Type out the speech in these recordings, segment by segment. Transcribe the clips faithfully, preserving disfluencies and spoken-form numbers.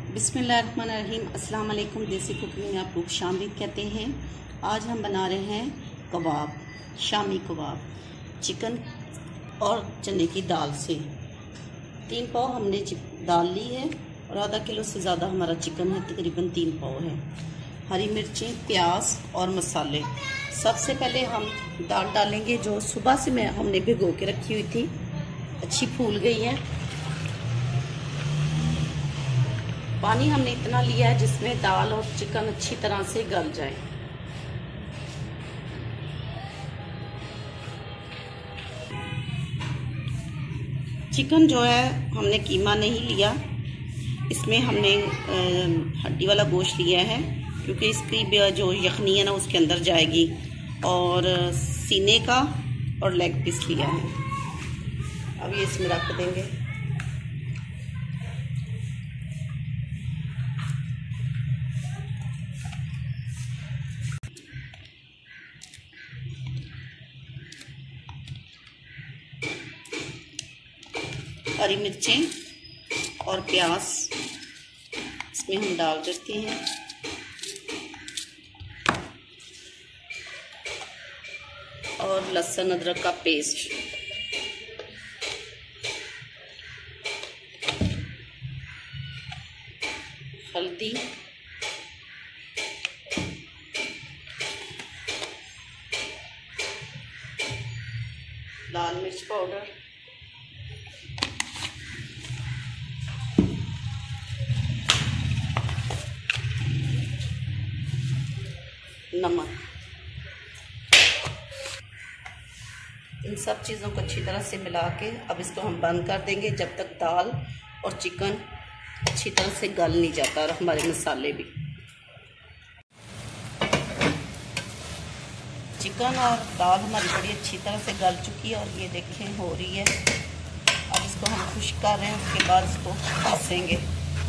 बिस्मिल्लाहिर्रहमानिर्रहीम। अस्सलाम वालेकुम। देसी कुकिंग में आपको खुशामदीद कहते हैं। आज हम बना रहे हैं कबाब, शामी कबाब, चिकन और चने की दाल से। तीन पाव हमने दाल ली है और आधा किलो से ज़्यादा हमारा चिकन है, तकरीबन तीन पाव है। हरी मिर्चें, प्याज और मसाले। सबसे पहले हम दाल डालेंगे जो सुबह से मैं हमने भिगो के रखी हुई थी, अच्छी फूल गई है। पानी हमने इतना लिया है जिसमें दाल और चिकन अच्छी तरह से गल जाए। चिकन जो है हमने कीमा नहीं लिया, इसमें हमने हड्डी वाला गोश्त लिया है क्योंकि इसकी जो यखनी है ना उसके अंदर जाएगी, और सीने का और लेग पीस लिया है। अब ये इसमें रख देंगे। हरी मिर्चें और प्याज इसमें हम डाल देते हैं। और लहसुन अदरक का पेस्ट, हल्दी, लाल मिर्च पाउडर, नमक। इन सब चीज़ों को अच्छी तरह से मिला के अब इसको हम बंद कर देंगे जब तक दाल और चिकन अच्छी तरह से गल नहीं जाता और हमारे मसाले भी। चिकन और दाल हमारी बड़ी अच्छी तरह से गल चुकी है और ये देखें हो रही है। अब इसको हम खुश्क कर रहे हैं, उसके बाद इसको पीसेंगे।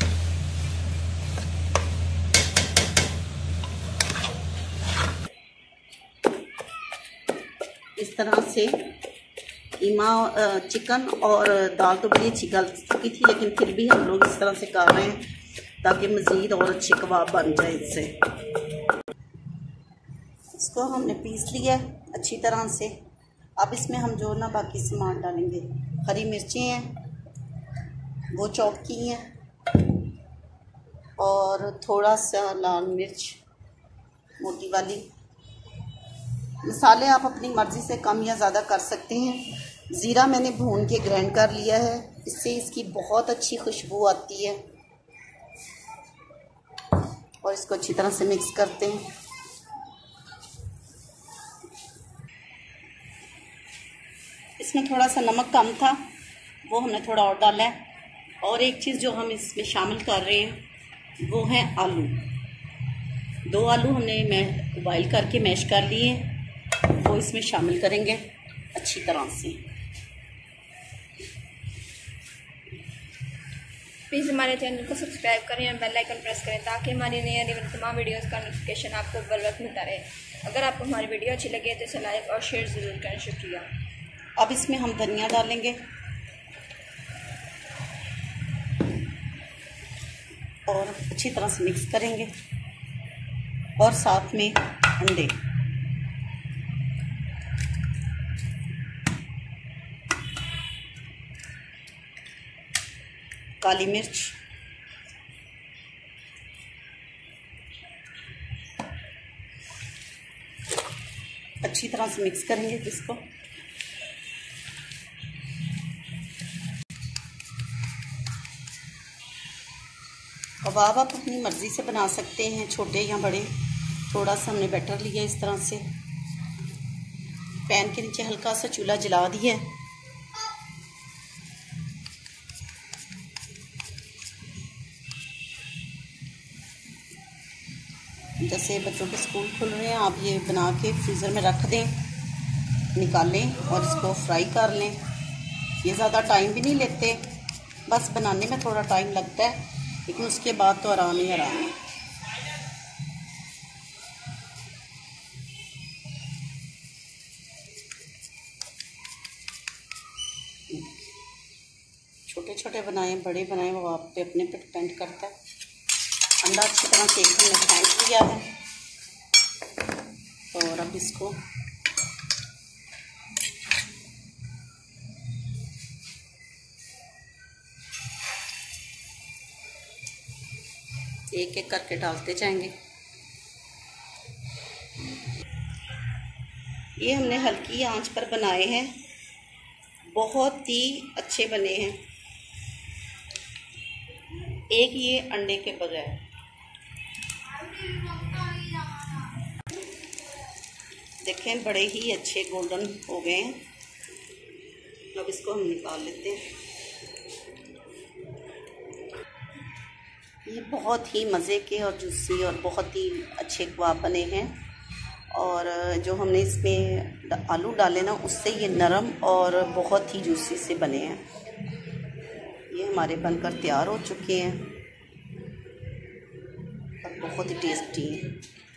इस तरह से कीमा, चिकन और दाल तो बड़ी अच्छी गल चुकी थी, लेकिन फिर भी हम लोग इस तरह से कर रहे हैं ताकि मज़ीद और अच्छे कबाब बन जाए इससे। इसको हमने पीस लिया अच्छी तरह से। अब इसमें हम जो ना बाकी सामान डालेंगे। हरी मिर्चें हैं वो चॉप की हैं, और थोड़ा सा लाल मिर्च मोटी वाली। मसाले आप अपनी मर्ज़ी से कम या ज़्यादा कर सकते हैं। ज़ीरा मैंने भून के ग्राइंड कर लिया है, इससे इसकी बहुत अच्छी खुशबू आती है। और इसको अच्छी तरह से मिक्स करते हैं। इसमें थोड़ा सा नमक कम था, वो हमने थोड़ा और डाला है। और एक चीज़ जो हम इसमें शामिल कर रहे हैं वो है आलू। दो आलू हमने मैं बॉयल करके मैश कर लिए, वो इसमें शामिल करेंगे अच्छी तरह से। प्लीज़ हमारे चैनल को सब्सक्राइब करें और बेल आइकन प्रेस करें ताकि हमारी नई आने वाली तमाम वीडियोस का नोटिफिकेशन आपको बर वक्त मिलता रहे। अगर आपको हमारी वीडियो अच्छी लगे तो इसे लाइक और शेयर ज़रूर करें। शुक्रिया। अब इसमें हम धनिया डालेंगे और अच्छी तरह से मिक्स करेंगे, और साथ में अंडे। काली मिर्च, अच्छी तरह से मिक्स करेंगे इसको। कबाब आप अपनी मर्ज़ी से बना सकते हैं, छोटे या बड़े। थोड़ा सा हमने बैटर लिया इस तरह से। पैन के नीचे हल्का सा चूल्हा जला दिया। जैसे बच्चों के स्कूल खुल रहे हैं, आप ये बना के फ्रीज़र में रख दें, निकालें और इसको फ्राई कर लें। ये ज़्यादा टाइम भी नहीं लेते, बस बनाने में थोड़ा टाइम लगता है, लेकिन उसके बाद तो आराम ही आराम है। छोटे छोटे बनाएं, बड़े बनाएं, वो आप पे अपने पे डिपेंड करता है। अंडा अच्छी तरह से हमने फेंट लिया है और अब इसको एक एक करके डालते जाएंगे। ये हमने हल्की आंच पर बनाए हैं, बहुत ही अच्छे बने हैं, एक ये अंडे के बगैर। देखें बड़े ही अच्छे गोल्डन हो गए हैं। अब इसको हम निकाल लेते हैं। ये बहुत ही मज़े के और जूसी और बहुत ही अच्छे कबाब बने हैं और जो हमने इसमें आलू डाले ना उससे ये नरम और बहुत ही जूसी से बने हैं। ये हमारे बनकर तैयार हो चुके हैं और बहुत ही टेस्टी हैं।